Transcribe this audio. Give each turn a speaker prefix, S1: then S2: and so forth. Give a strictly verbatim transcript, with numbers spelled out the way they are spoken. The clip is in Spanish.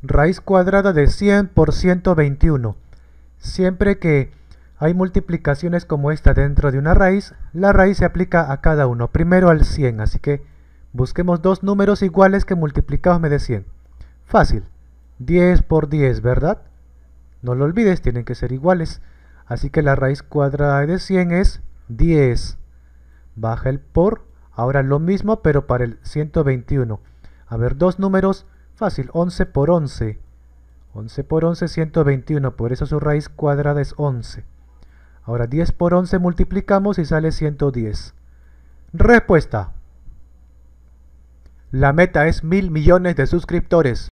S1: Raíz cuadrada de cien por ciento veintiuno. Siempre que hay multiplicaciones como esta dentro de una raíz, la raíz se aplica a cada uno. Primero al cien, así que busquemos dos números iguales que multiplicados me dé cien. Fácil. diez por diez, ¿verdad? No lo olvides, tienen que ser iguales. Así que la raíz cuadrada de cien es diez. Baja el por. Ahora lo mismo, pero para el ciento veintiuno. A ver, dos números. Fácil, once por once. once por once, ciento veintiuno. Por eso su raíz cuadrada es once. Ahora diez por once multiplicamos y sale ciento diez. Respuesta. La meta es mil millones de suscriptores.